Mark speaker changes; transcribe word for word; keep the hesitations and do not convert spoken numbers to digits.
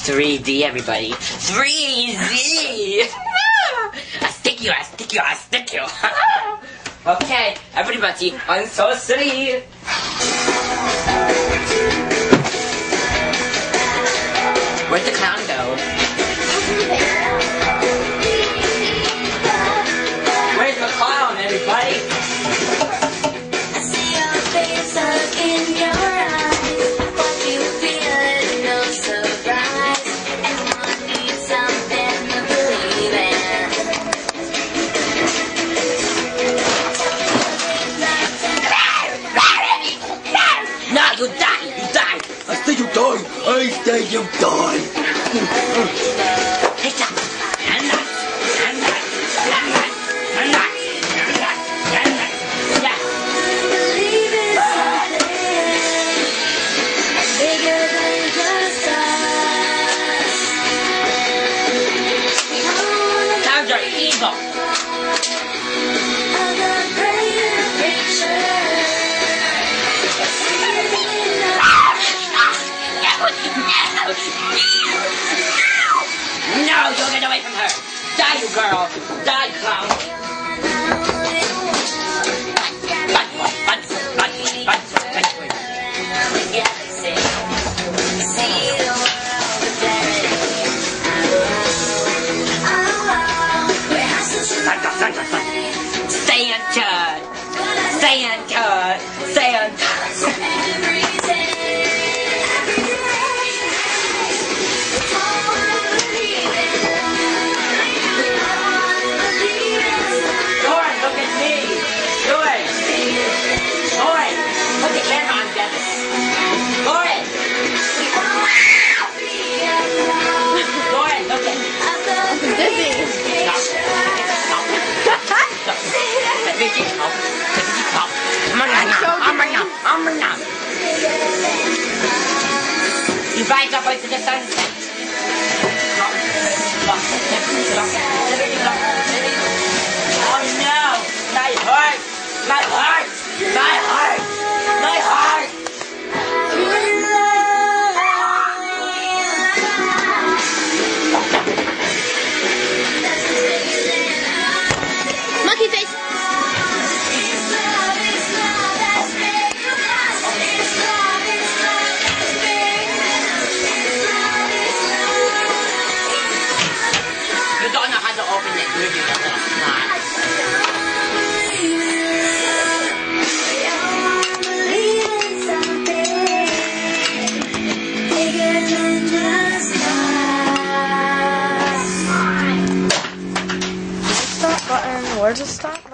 Speaker 1: three D, everybody. three D! I stick you, I stick you, I stick you. Okay, everybody, I'm so silly. Where'd the clown go? Where's the clown, everybody?
Speaker 2: I see your face look in your eyes. What you feel is no surprise. Everyone needs something to believe in.
Speaker 1: No, you die, you die. I say you die. I say you die. Hey, stop. And that. And that. And that. And that. And that. And that. Yeah.
Speaker 2: Believe in something bigger than just us.
Speaker 1: Sounds are evil.
Speaker 2: Of the greater picture.
Speaker 1: No, don't get away from her. Die, you girl. Die, clown. Bad boy, bad boy, bad boy, bad boy, bad boy. Santa, Santa, Santa. Santa. Santa. Santa. You bite up into the sunset. Oh no! My heart! My heart! My heart! My heart!
Speaker 3: Monkey face!
Speaker 1: You don't know how to open it, do you?
Speaker 3: Stop button. Where's the stop?